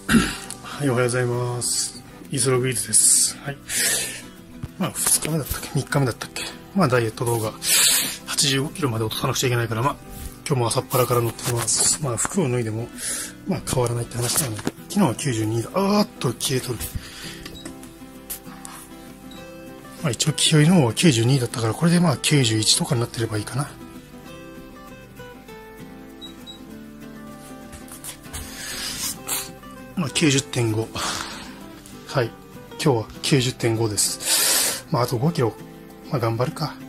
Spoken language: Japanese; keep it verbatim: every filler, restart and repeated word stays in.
はい、おはようございます。イズログイズです。はい。まあ、ふつかめだったっけ ?みっ 日目だったっけまあ、ダイエット動画、はちじゅうごキロまで落とさなくちゃいけないから、まあ、今日も朝っぱらから乗ってます。まあ、服を脱いでも、まあ、変わらないって話なので、昨日はきゅうじゅうにだ。あーっと消えとる。まあ、一応、気合いの方はきゅうじゅうにだったから、これでまあ、きゅうじゅういちとかになってればいいかな。まあ、きゅうじゅってんご。はい。今日は きゅうじゅってんご です。まあ、あとごキロ、まあ、頑張るか。